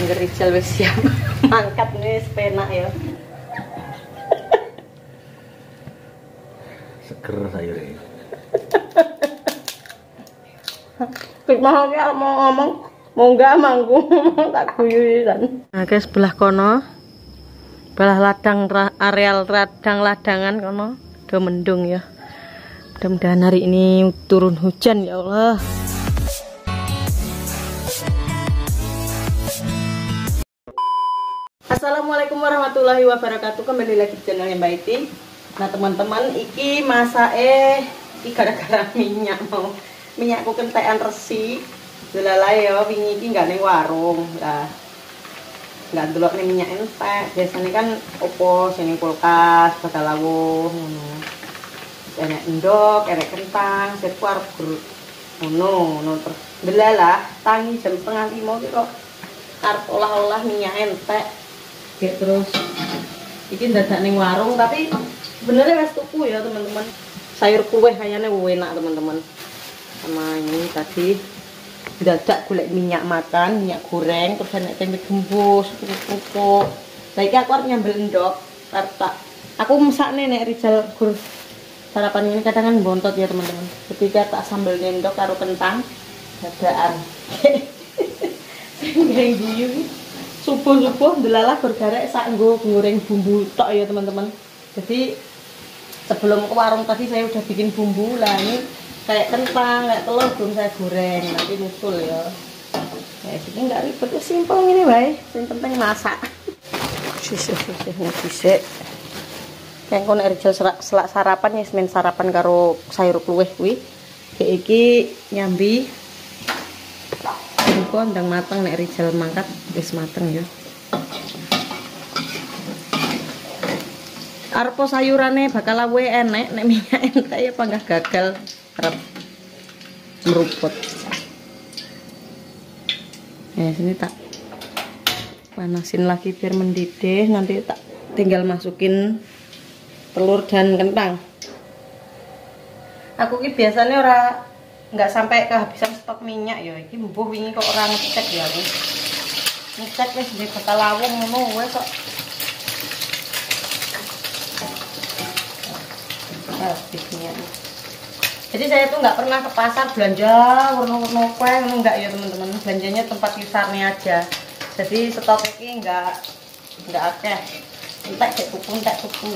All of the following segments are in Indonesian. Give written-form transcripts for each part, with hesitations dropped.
Angger Rijal wis siap mangkat nih penak ya. Seger sayurnya. Pik mau ngomong mau enggak mangku tak guyuran. Nah, guys, sebelah kono. Belah ladang areal ladangan kono do mendung ya. Mudah-mudahan hari ini turun hujan ya Allah. Assalamualaikum warahmatullahi wabarakatuh. Kembali lagi di channelnya Mbak Iti. Nah teman-teman, iki iki gara-gara minyakku kentekan resi. Delala ya wingi iki nggak ning warung. Lah nggak delok ning minyak entek. Biasanya kan opo sing kulkas, bakal lawuh ngono. Enek endok, enek kentang, sepu arep ngono terus. Delala tangi jam 4:30 iki kok arep olah-olah minyak entek. Kayak terus iki dadak ning warung tapi sebenarnya wis tuku ya teman-teman. Sayur kue kayaknya enak teman-teman. Sama ini tadi dadak golek minyak makan, minyak goreng, terus enek tempe gembus, pupuk. Lah iki aku arep nyambel endok, arep tak aku mesakne nek Rijal gur sarapan ini kadang kan bontot ya teman-teman. Ketika tak sambel endok karo kentang dadakan. Sing guyu subuh-subuh delalah bergarek sak nggo goreng bumbu tok ya teman-teman. Jadi sebelum ke warung tadi saya udah bikin bumbu lah, ini kayak kentang, kayak telur belum saya goreng, nanti musul ya. Ya ini nggak ribet, ya simpel ini bae, yang penting masak. Sisik. Kayak kono Rijal selak sarapan ya, semen sarapan karo sayur kluwih kuwi. Kayak iki nyambi kok ndang mateng nek Rijal mangkat wis mateng ya. Arep sayurane bakal awe enek nek minyak entek ya panggah gagal arep meruput. Sini tak panasin lagi biar mendidih, nanti tak tinggal masukin telur dan kentang. Aku ki biasanya nggak sampai kehabisan stok minyak ya. Iki mbuh wingi kok ora ngecek ya aku. Ngecek wis di bakal lawung ngono wis kok. Habisnya. Jadi saya tuh nggak pernah ke pasar belanja warna-warna kue, enggak ya teman-teman. Belanjanya tempat kisarnya aja. Jadi stok ini nggak akeh. Entek tuku.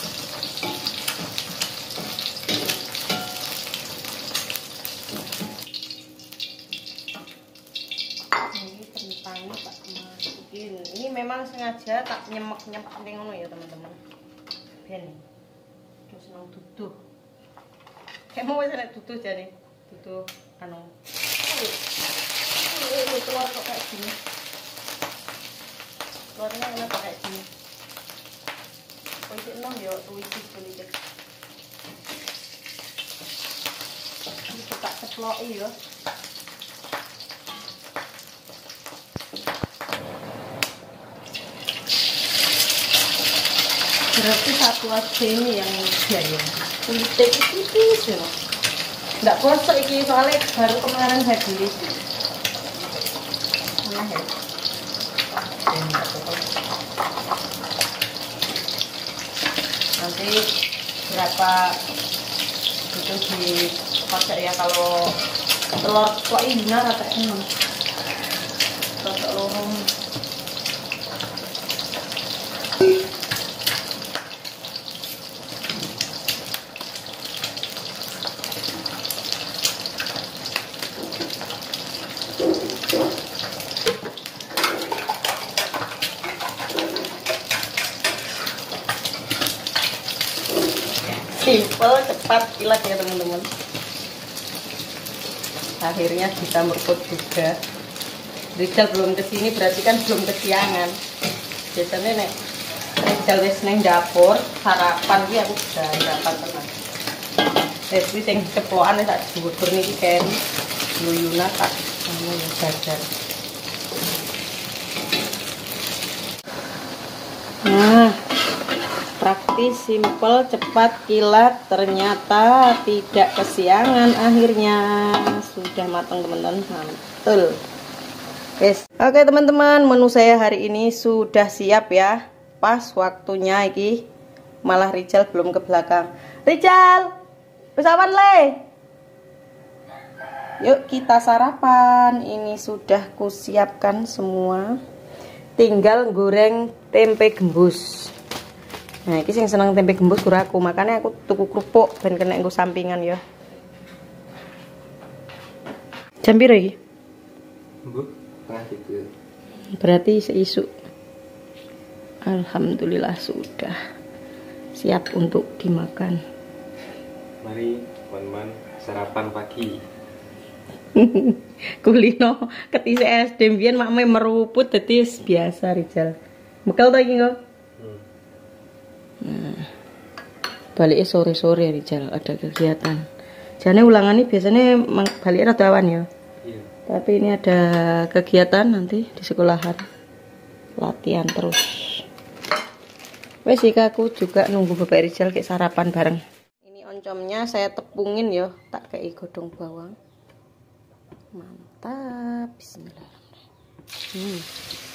Ini memang sengaja tak nyemek ngono ya teman-teman. Ben terus nang duduh. Kayak mau wis nek duduh jane. Duduh anu. Telur kok kayak gini. Telurnya enak kayak gini. Kok nang yo tuwisi kulit. Ini tak ceploki yo. Berarti satu aja ini yang biaya kulitnya tipis ya, nggak gosok ini soalnya baru kemarin saya beli. Mana ya? Nanti berapa itu dipakai ya kalau telur kok ini rata ini rata lorong. Simple, cepat, kilat ya teman-teman. Akhirnya bisa meruput juga. Rijal belum kesini berarti kan belum kesiangan. Biasanya nek Rijal wis neng dapur sarapan iki aku udah sarapan tenan. Wis sing ceplokan tak dhuwur niki keri luyuna tak anu jajar. Nah, praktis, simple, cepat, kilat, ternyata tidak kesiangan. Akhirnya sudah matang teman-teman, mantul. Yes. Oke teman-teman, menu saya hari ini sudah siap ya. Pas waktunya iki. Malah Rijal belum ke belakang. Rijal, pesawan le. Yuk kita sarapan. Ini sudah kusiapkan semua. Tinggal goreng tempe gembus. Nah, ini yang seneng tempe gembus kuraku, makanya aku tuku kerupuk ben kena nggo sampingan ya. Jam piro iki? Berarti seisuk. Alhamdulillah sudah siap untuk dimakan. Mari teman-teman sarapan pagi. Kulino ketise SD mbiyen makme meruput dadi biasa Rijal. Bekal to iki kok. Nah, baliknya sore-sore Rijal ada kegiatan. Jane ulangannya biasanya baliknya rada awan ya. Iya. Tapi ini ada kegiatan nanti di sekolahan. Latihan terus. Wes aku juga nunggu Bapak Rijal kayak sarapan bareng. Ini oncomnya saya tepungin ya, tak kayak godong bawang. Mantap, bismillahirrahmanirrahim.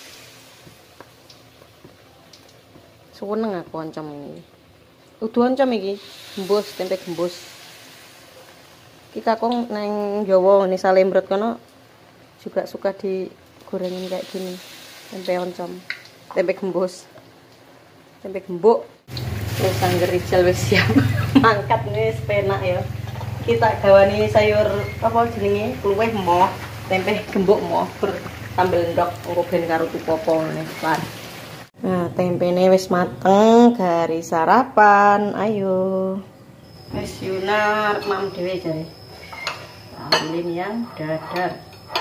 Seneng aku oncom ini. Udah oncom iki, gembus, tempe gembus. Kita kong neng Jawa nih Salembrot kono juga suka digorengin kayak gini. Tempe oncom, tempe gembus. Tempe gembuk. Wis sangger Rijal wis siap. Mangkat wis penak ya. Kita gawani sayur apa jenenge? Kluweh moh, tempe gembuk moh sambel endok engko ben karo tupopo ngene. Nah, tempene wis mateng, garis sarapan. Ayo. Wis Yuna mam dhewe jare. Ambilin yang dadar.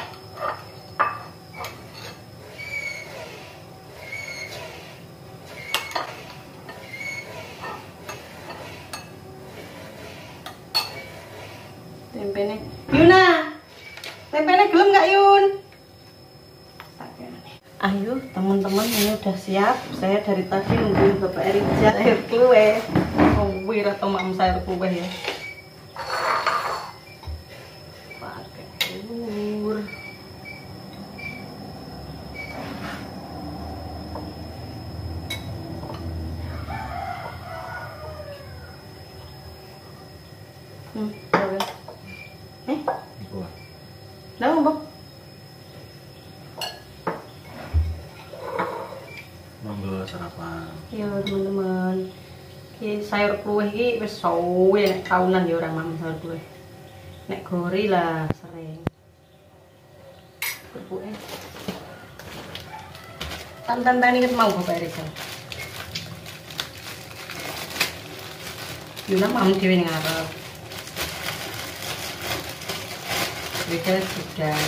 Tempene. Yuna. Tempene gelem enggak, Yun? Ayo teman-teman, ini udah siap. Saya dari tadi nungguin Bapak Rijal air kue. Kuwi atau mam sayur kue ya. Pakai telur. Oke. Nah, Bang. Monggo sarapan. Iya teman-teman. Ki sayur kue iki wis suwe nek taunan ya orang mam sayur kue. Nek gori lah sering. Kerupuknya. Tantan-tantan inget mau Bapak Rijal. Yuna mam dhewe ning ngarep. Rijal sudah.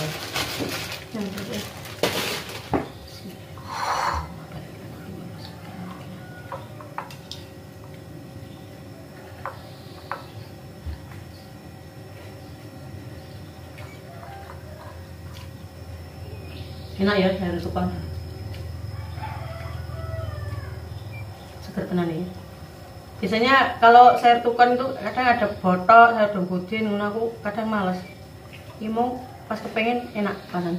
Enak ya sayur tukang. Seger tenan ya. Biasanya kalau sayur tukang itu kadang ada botok, sayur daun putih, ngono aku kadang males. Ini mau pas kepengen enak pasan.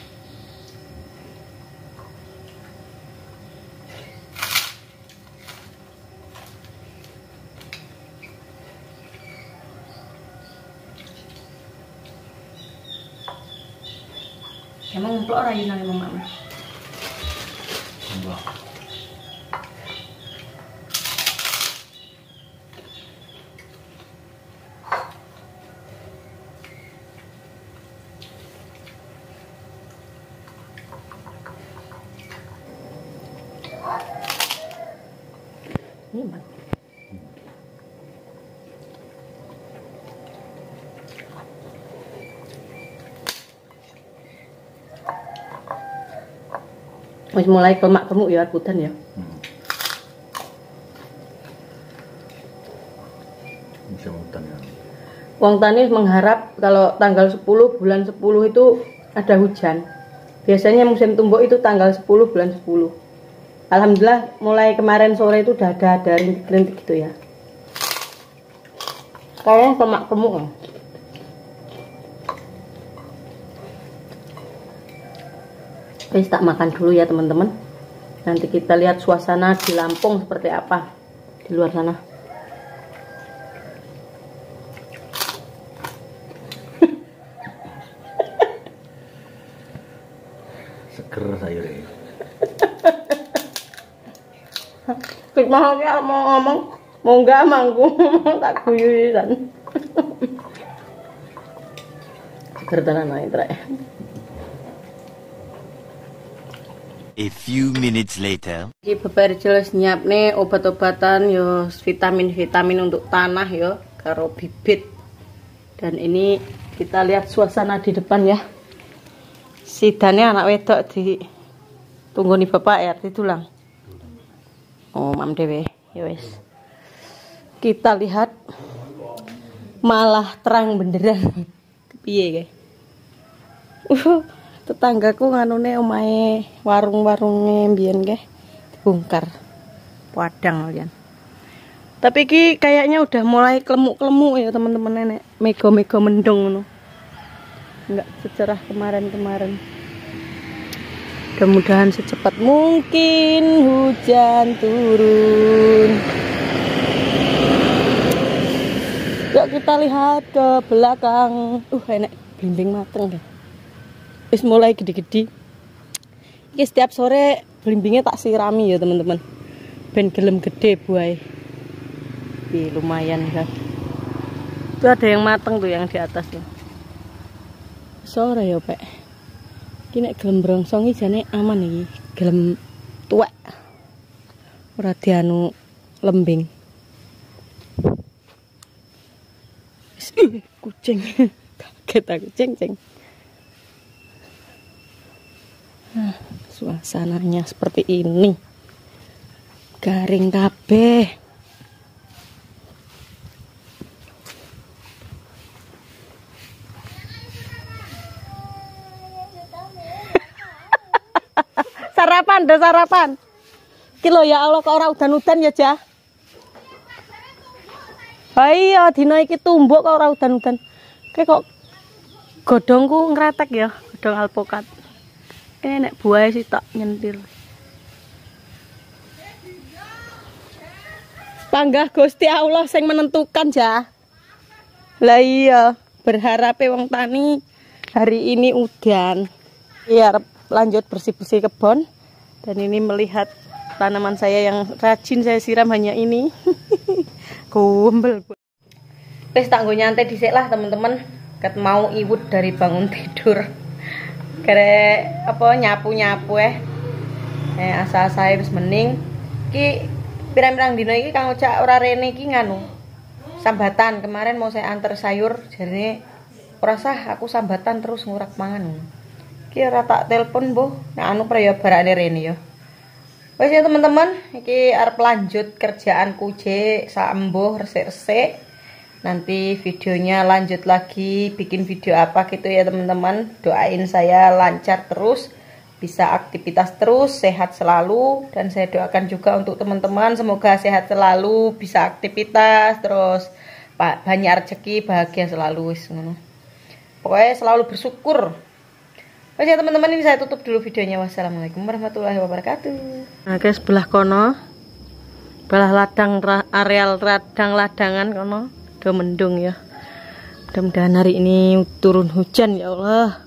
Emang ngemplok ora yen nang Mama? Enggak. Ini Bang. Wis mulai kemak-kemuk ya rebutan ya. Bisa hutan ya. Wong tani mengharap kalau tanggal 10 bulan 10 itu ada hujan. Biasanya musim tumbuk itu tanggal 10 bulan 10. Alhamdulillah mulai kemarin sore itu udah ada rintik-rintik gitu ya. Kayaknya kemak-kemuk. Wes tak makan dulu ya teman-teman. Nanti kita lihat suasana di Lampung seperti apa di luar sana. Seger sayurnya. Kita mau ngomong, mau nggak mangku tak guyuran. Seger tenan ae trek. A few minutes later. Iki beber jelas nyiap nih obat-obatan yo, vitamin-vitamin untuk tanah yo, karo bibit. Dan ini kita lihat suasana di depan ya. Sidane anak wedok di tunggu nih bapak ya, tulang. Oh, mam dewe, ya wes. Kita lihat malah terang benderang. Piye guys? Tetanggaku nganune omahe warung-warunge mbiyen nggih dibongkar. Padang kalian. Tapi iki kayaknya udah mulai kelemuk-kelemuk ya teman-teman nenek. Mega-mega mendung ngono. Enggak secerah kemarin-kemarin. Mudah-mudahan secepat mungkin hujan turun. Yuk kita lihat ke belakang. Enak blimbing mateng deh. Wis mulai gede-gede. Iki setiap sore blimbingnya tak sirami ya teman-teman. Ben gelem gede buai. Lumayan kan. Itu ada yang mateng tuh yang di atas tuh. Sore ya, Pak. Iki nek gelem brongsong iki jane aman iki. Gelem tuwek. Ora dianu lembing. Kucing. Kaget aku ceng-ceng. Suasananya seperti ini. Garing kabeh. Sarapan, udah sarapan. Kilo ya Allah kok ora udan-udan ya, Jah. Ha iya dina iki tumbuk kok ora udan-udan. Kayak kok godhongku ngretek ya, godhong alpukat. Nek buah sih tak nyentil. Panggah Gusti Allah sing menentukan ya. Lah iya, berharap wong tani hari ini udan. Iya, lanjut bersih-bersih kebun. Dan ini melihat tanaman saya yang rajin saya siram hanya ini. Gombel. Wis tak nggo nyantai dhisik lah teman-teman. Ket mau iwut dari bangun tidur. Kere apa nyapu-nyapu asa-asae wis mening. Ki pirang-pirang dina iki Kang Ocak ora rene iki nganu. Sambatan kemarin mau saya antar sayur jarine ora sah aku sambatan terus ngurak mangan. Ki ora tak telepon mbuh nek anu praya barane rene ya. Wis ya teman-teman, iki arep lanjut kerjaanku jek sambuh resik-resik. Nanti videonya lanjut lagi, bikin video apa gitu ya teman-teman. Doain saya lancar terus, bisa aktivitas terus, sehat selalu. Dan saya doakan juga untuk teman-teman semoga sehat selalu, bisa aktivitas terus, banyak rezeki, bahagia selalu. Pokoknya selalu bersyukur. Oke teman-teman, ini saya tutup dulu videonya. Wassalamualaikum warahmatullahi wabarakatuh. Nah guys, sebelah kono, belah ladang, areal ladang ladangan kono. Mendung ya. Mudah-mudahan hari ini turun hujan ya Allah.